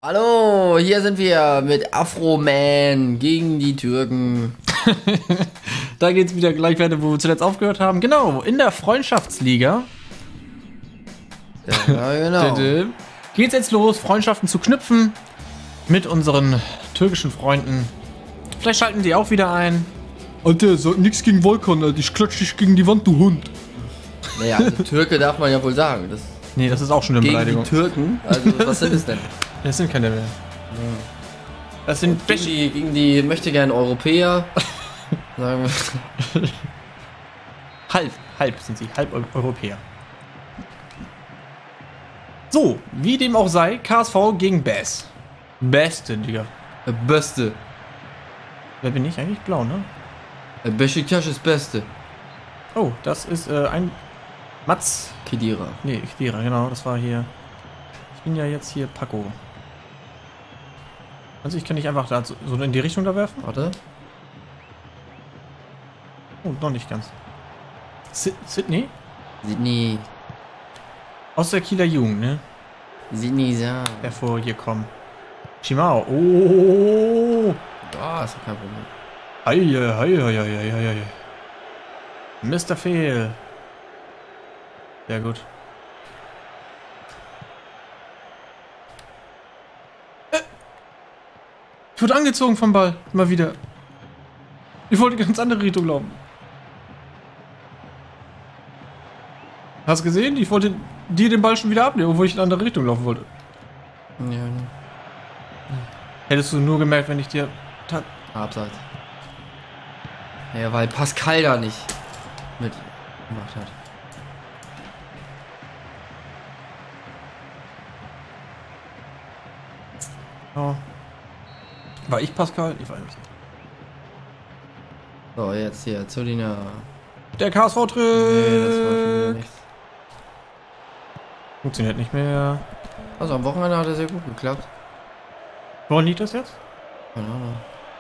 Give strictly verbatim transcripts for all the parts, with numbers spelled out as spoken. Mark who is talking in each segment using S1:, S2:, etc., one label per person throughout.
S1: Hallo, hier sind wir mit Afro-Man gegen die Türken.
S2: Da geht's wieder gleich weiter, wo wir zuletzt aufgehört haben. Genau, in der Freundschaftsliga.
S1: Ja, genau.
S2: Geht's jetzt los, Freundschaften zu knüpfen mit unseren türkischen Freunden. Vielleicht schalten die auch wieder ein.
S3: Alter, sag nix gegen Volkan, Alter. Ich klatsch dich gegen die Wand, du Hund.
S1: Naja, also Türke darf man ja wohl sagen. Das
S2: Nee, das ist auch schon eine
S1: gegen
S2: Beleidigung.
S1: die Türken? Also, was sind es denn?
S2: Das sind keine mehr. Das sind
S1: Gegen die, gegen die möchte gern Europäer. Sagen wir.
S2: halb, halb sind sie, halb Eu- Europäer. So, wie dem auch sei, K S V gegen Bass. Beste, Digga.
S1: Der Beste.
S2: Wer bin ich eigentlich? Blau, ne?
S1: Der Beşiktaş ist Beste.
S2: Oh, das ist äh, ein Mats.
S1: Kedira.
S2: Nee, Kedira, genau, das war hier. Ich bin ja jetzt hier Paco. Also ich kann nicht einfach da so so in die Richtung da werfen?
S1: Warte.
S2: Oh, noch nicht ganz. Si- Sydney?
S1: Sydney.
S2: Aus der Kieler Jugend, ne?
S1: Sydney Sam.
S2: Hervor hier kommen. Shimao. Oh.
S1: Ah, ist doch kein Problem.
S2: Hei, hei, hei, hei, hei, hei. Mister Fehl. Sehr gut. Äh. Ich wurde angezogen vom Ball. Mal wieder. Ich wollte ganz andere Richtung laufen. Hast du gesehen? Ich wollte dir den Ball schon wieder abnehmen, obwohl ich in eine andere Richtung laufen wollte.
S1: Ja, ne.
S2: Hättest du nur gemerkt, wenn ich dir... ta-
S1: Abseits. Ja, weil Pascal da nicht mit gemacht hat.
S2: Oh. War ich Pascal? Ich weiß nicht.
S1: So, jetzt hier, Zolina.
S2: Der K S V tritt!
S1: Nee, das war schon wieder nichts.
S2: Funktioniert nicht mehr.
S1: Also am Wochenende hat er sehr gut geklappt.
S2: Woran liegt das jetzt?
S1: Keine Ahnung.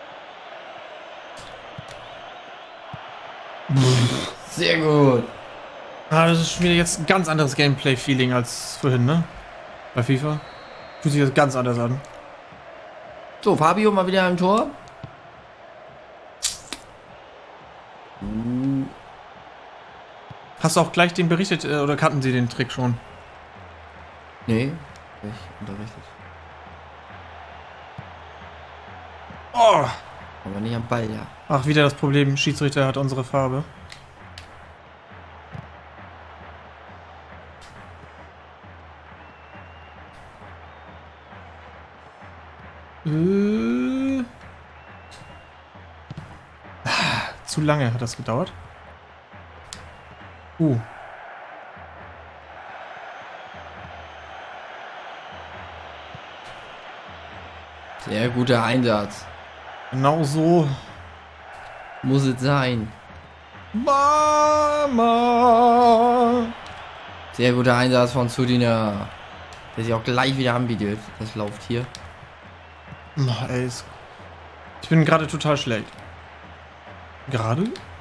S1: Sehr gut.
S2: Ah, das ist schon wieder jetzt ein ganz anderes Gameplay-Feeling als vorhin, ne? Bei FIFA. Fühlt sich das ganz anders an.
S1: So, Fabio mal wieder im Tor.
S2: Hast du auch gleich den berichtet äh, oder kannten sie den Trick schon?
S1: Nee, ich unterrichtet.
S2: Oh!
S1: Aber nicht am Ball, ja.
S2: Ach, wieder das Problem, Schiedsrichter hat unsere Farbe. Äh. Ah, zu lange hat das gedauert. Uh.
S1: Sehr guter Einsatz.
S2: Genau so.
S1: Muss es sein.
S2: Mama!
S1: Sehr guter Einsatz von Zudina. Der sich auch gleich wieder anbietet. Das läuft hier.
S2: Oh, ey, ist- ich bin gerade total schlecht. Gerade?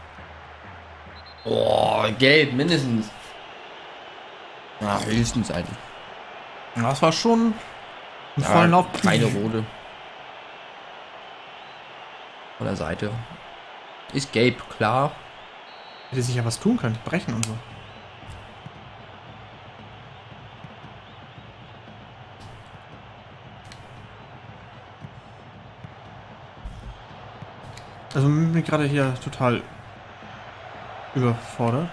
S1: Oh, gelb, mindestens. Ja, höchstens eigentlich.
S2: Das war schon ein
S1: Ja,
S2: vollen Lauf.
S1: keine rote. Von der Seite. Ist gelb, klar.
S2: Hätte sich ja was tun können, brechen und so. Also bin ich gerade hier total überfordert.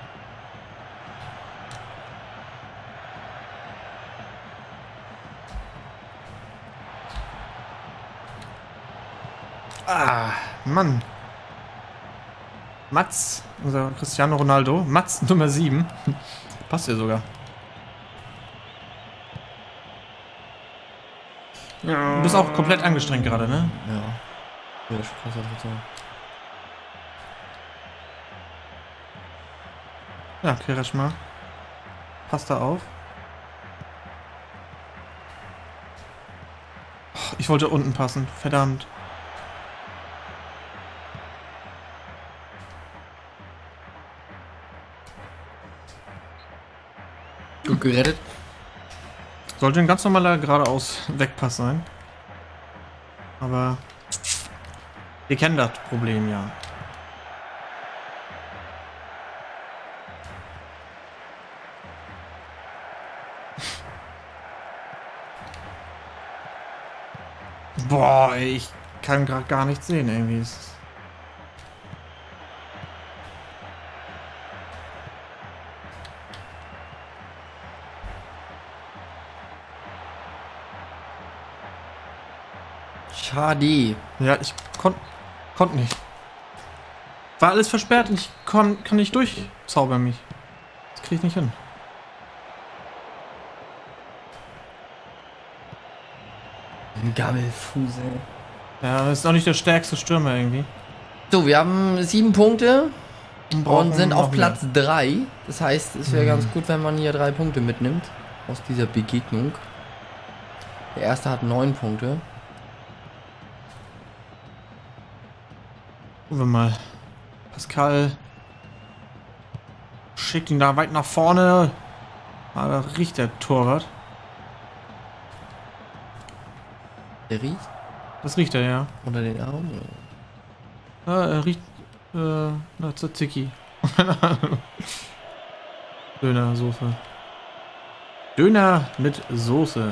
S2: Ah, Mann. Mats, unser Cristiano Ronaldo. Mats Nummer sieben. Passt ja sogar. Du bist auch komplett angestrengt gerade, ne?
S1: Ja. Ja, ist krasser Dritter.
S2: Ja, Kirschma. Passt da auf. Oh, ich wollte unten passen. Verdammt.
S1: Gut gerettet.
S2: Sollte ein ganz normaler geradeaus Wegpass sein. Aber wir kennen das Problem ja. Boah, ey, ich kann gerade gar nichts sehen irgendwie. Es
S1: Schade.
S2: Ja, ich konnte konnt nicht. War alles versperrt und ich kon, kann nicht durchzaubern mich. Das krieg ich nicht hin.
S1: Ein Gammelfusel.
S2: Ja, das ist auch nicht der stärkste Stürmer irgendwie.
S1: So, wir haben sieben Punkte
S2: Brauchen
S1: und sind
S2: noch
S1: auf
S2: mehr.
S1: Platz drei. Das heißt, es wäre
S2: Mhm.
S1: ganz gut, wenn man hier drei Punkte mitnimmt aus dieser Begegnung. Der erste hat neun Punkte.
S2: Gucken wir mal. Pascal schickt ihn da weit nach vorne. Ah, da riecht der Torwart.
S1: Der riecht
S2: Das riecht er, ja.
S1: unter den Armen.
S2: Ja, er riecht äh, nach Tzatziki. Dönersoße. Döner mit Soße.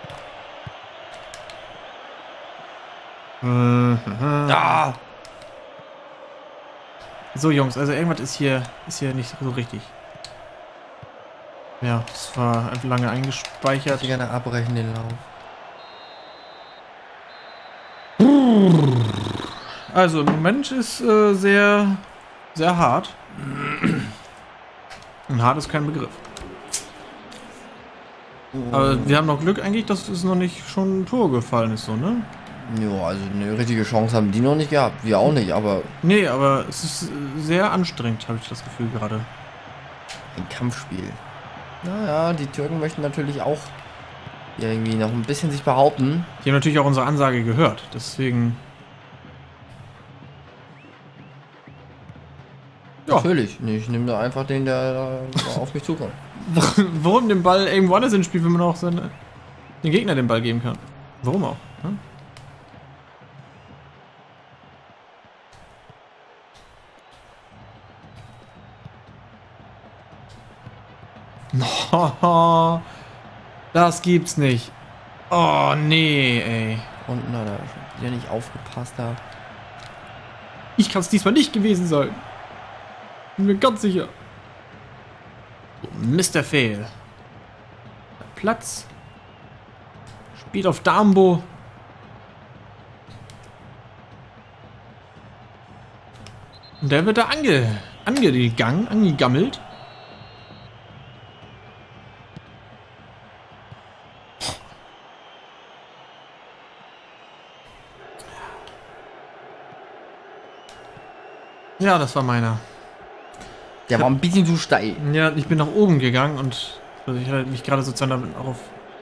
S1: Ah!
S2: So Jungs, also irgendwas ist hier ist hier nicht so richtig. Ja, das war einfach lange
S1: Ich
S2: eingespeichert.
S1: hätte gerne abbrechen den Lauf.
S2: Also im Moment ist äh, sehr sehr hart. Und hart ist kein Begriff. Aber wir haben noch Glück eigentlich, dass es noch nicht schon ein Tor gefallen ist, so, ne?
S1: Ja, also eine richtige Chance haben die noch nicht gehabt. Wir auch nicht, aber
S2: Nee, aber es ist sehr anstrengend, habe ich das Gefühl gerade.
S1: ein Kampfspiel. Naja, die Türken möchten natürlich auch irgendwie noch ein bisschen sich behaupten.
S2: Die haben natürlich auch unsere Ansage gehört, deswegen. Ja.
S1: Natürlich. Nee, ich nehme da einfach den, der da auf mich zukommt.
S2: Warum den Ball irgendwo anders ins Spiel, wenn man auch seine, den Gegner den Ball geben kann? Warum auch? Hm? No, das gibt's nicht. Oh nee, ey.
S1: Und na, da ist wieder nicht aufgepasst da.
S2: Ich kann es diesmal nicht gewesen sein. Bin mir ganz sicher. Mister Fail. Platz. Spielt auf Dambo. Und der wird da ange, angegangen, angegammelt. Ja, das war meiner.
S1: Der war ein bisschen zu steil.
S2: Ja, ich bin nach oben gegangen und also ich hatte mich gerade sozusagen damit auf.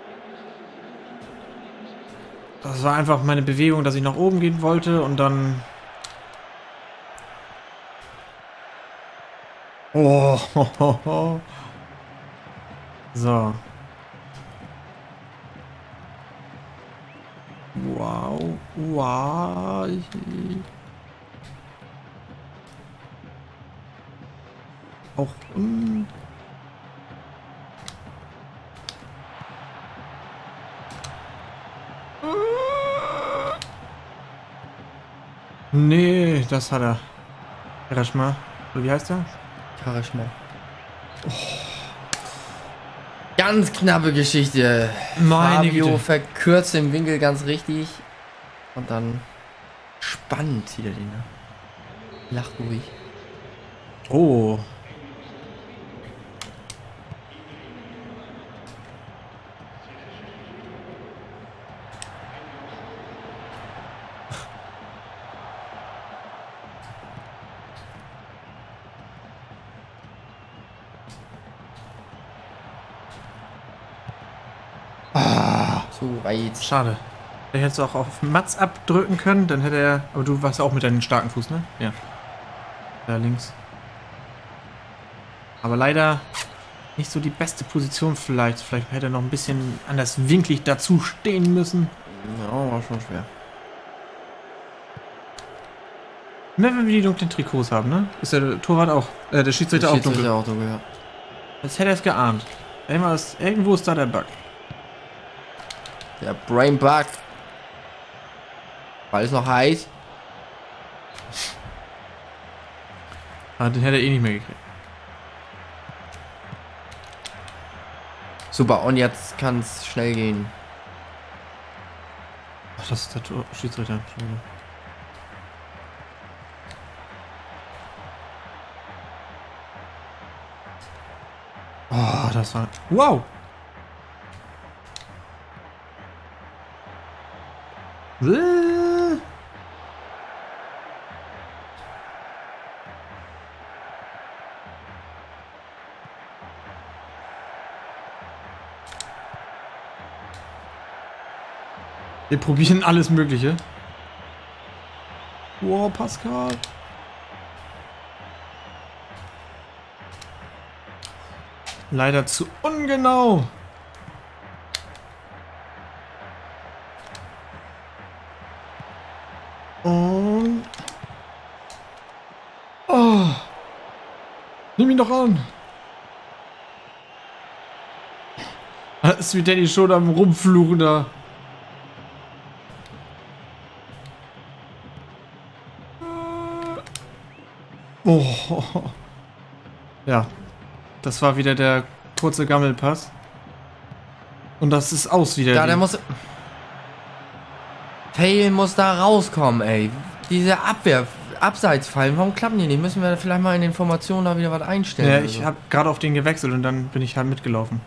S2: Das war einfach meine Bewegung, dass ich nach oben gehen wollte und dann. Oh, ho, ho, ho. So. Wow, wow. Auch. Mm. Nee, das hat er. Rashma. Wie heißt der?
S1: Karishma. Oh. Ganz knappe Geschichte.
S2: Meine
S1: Fabio
S2: Güte.
S1: verkürzt den Winkel ganz richtig. Und dann spannend hier den. Lach ruhig.
S2: Oh.
S1: So weit.
S2: Schade. Der hättest du auch auf Mats abdrücken können, dann hätte er. Aber du warst ja auch mit deinem starken Fuß, ne? Ja. Da links. Aber leider nicht so die beste Position vielleicht. Vielleicht hätte er noch ein bisschen anders winklig dazu stehen müssen.
S1: Ja, war schon schwer.
S2: Mehr, wenn wir die dunklen Trikots haben, ne? Ist der Torwart auch, äh, der Schiedsrichter auch dunkel.
S1: Auch dunkel, ja.
S2: Als hätte er es geahnt. Irgendwas, irgendwo ist da der Bug.
S1: Der Brain Bug. Ball ist noch heiß.
S2: Ah, den hätte er eh nicht mehr gekriegt.
S1: Super, und jetzt kann es schnell gehen.
S2: Ach, das ist der Tor Schiedsrichter. Entschuldigung. Oh, das war... Wow! Äh. Wir probieren alles Mögliche. Wow, Pascal. Leider zu ungenau. Und... Oh. Nimm ihn doch an. Das ist wie Danny schon am Rumfluchen da. Oh. Ja. Das war wieder der kurze Gammelpass. Und das ist aus wieder.
S1: Ja, der muss... Fail muss da rauskommen, ey. Diese Abwehr, Abseitsfallen, warum klappen die nicht? Müssen wir vielleicht mal in den Formationen da wieder was einstellen?
S2: Ja,
S1: oder
S2: ich
S1: so?
S2: habe gerade auf den gewechselt und dann bin ich halt mitgelaufen.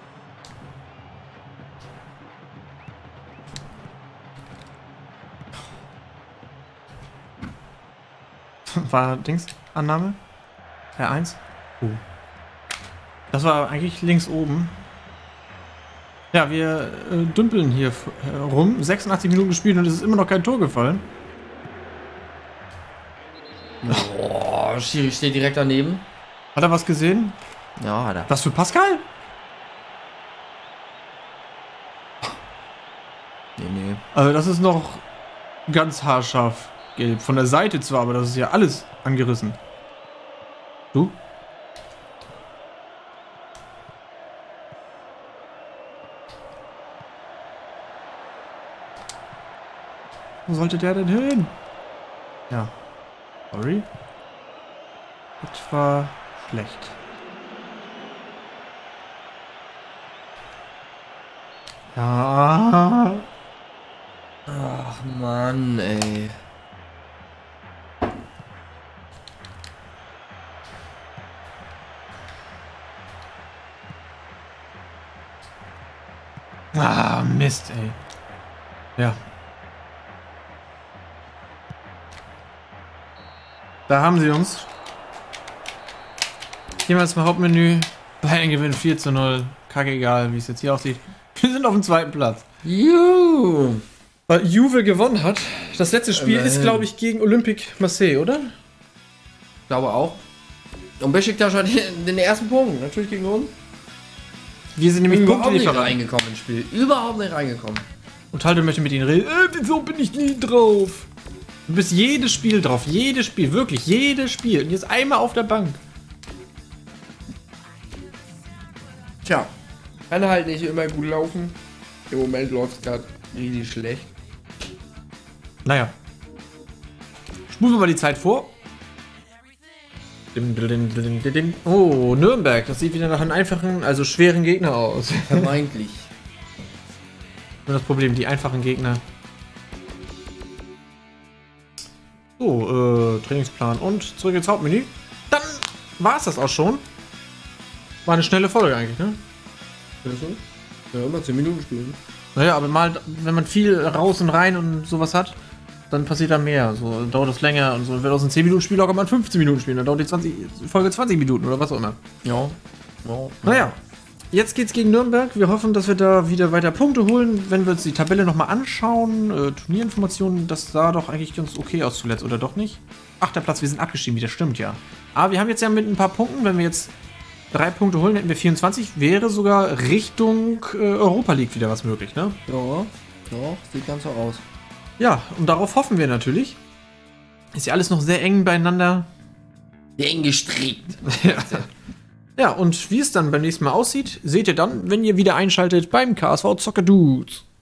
S2: War Dings? Annahme? R eins? Oh. Das war eigentlich links oben. Ja, wir äh, dümpeln hier äh, rum. sechsundachtzig Minuten gespielt und es ist immer noch kein Tor gefallen.
S1: Boah, Schiri steht direkt daneben.
S2: Hat er was gesehen?
S1: Ja, hat er.
S2: Was für Pascal?
S1: Nee, nee.
S2: Also das ist noch ganz haarscharf gelb. Von der Seite zwar, aber das ist ja alles angerissen. Du? Wo sollte der denn hin? Ja. Sorry. Das war schlecht. Ja.
S1: Ach Mann, ey.
S2: Ah, Mist, ey. Ja. Da haben sie uns. Gehen wir jetzt mal Hauptmenü. Bayern gewinnt vier zu null. Kacke egal, wie es jetzt hier aussieht. Wir sind auf dem zweiten Platz.
S1: Juhu.
S2: Weil Juve gewonnen hat. Das letzte Spiel
S1: Immerhin.
S2: ist, glaube ich, gegen Olympique Marseille, oder?
S1: Glaube auch. Und Besiktas hat den, den ersten Punkt, natürlich gegen uns.
S2: Wir sind nämlich
S1: Überhaupt nicht
S2: Punktelieferer.
S1: reingekommen ins Spiel. Überhaupt nicht reingekommen.
S2: Und Halde möchte mit ihnen reden. Äh, wieso bin ich nie drauf? Du bist jedes Spiel drauf. Jedes Spiel. Wirklich. Jedes Spiel. Und jetzt einmal auf der Bank.
S1: Tja, kann halt nicht immer gut laufen. Im Moment läuft es gerade richtig schlecht.
S2: Naja. Spulen wir mal die Zeit vor. Dim, dim, dim, dim, dim. Oh, Nürnberg. Das sieht wieder nach einem einfachen, also schweren Gegner aus.
S1: Vermeintlich.
S2: Nur das Problem, die einfachen Gegner. So, äh, Trainingsplan und zurück ins Hauptmenü. Dann war es das auch schon. War eine schnelle Folge eigentlich, ne?
S1: Ja, immer zehn Minuten spielen.
S2: Naja, aber mal, wenn man viel raus und rein und sowas hat, dann passiert da mehr. So dann dauert das länger und so. Wenn aus einem zehn Minuten Spiel locker mal fünfzehn Minuten spielen, dann dauert die zwanzig, Folge zwanzig Minuten oder was auch immer.
S1: Ja. ja.
S2: Naja, jetzt geht's gegen Nürnberg. Wir hoffen, dass wir da wieder weiter Punkte holen. Wenn wir uns die Tabelle nochmal anschauen, äh, Turnierinformationen, das sah doch eigentlich ganz okay aus zuletzt, oder doch nicht? Achter Platz, wir sind abgestiegen, wieder stimmt, ja. Aber wir haben jetzt ja mit ein paar Punkten, wenn wir jetzt drei Punkte holen, hätten wir vierundzwanzig. Wäre sogar Richtung äh, Europa League wieder was möglich, ne?
S1: Ja, ja, sieht ganz so aus.
S2: Ja, und darauf hoffen wir natürlich. Ist ja alles noch sehr eng beieinander.
S1: Sehr eng gestrickt.
S2: Ja. Ja, und wie es dann beim nächsten Mal aussieht, seht ihr dann, wenn ihr wieder einschaltet beim K S V Zocker Dudes.